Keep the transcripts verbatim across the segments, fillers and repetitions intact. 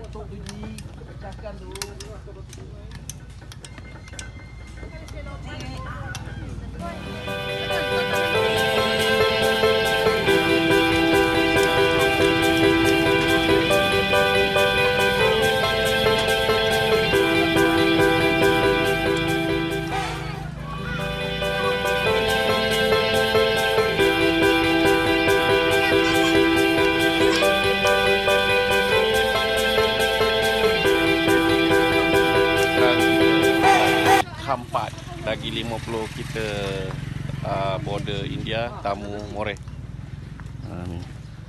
Tok biji, pecahkan dulu. Hampat lagi lima puluh kita uh, border India tamu Moreh. Ha ni.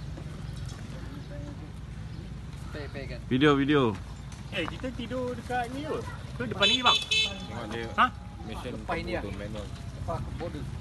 Video video. Eh, kita tidur dekat ni ke? Ke depan ni bang? Tengok dia Ha? mission Lepas ni lah. manual. Apa border.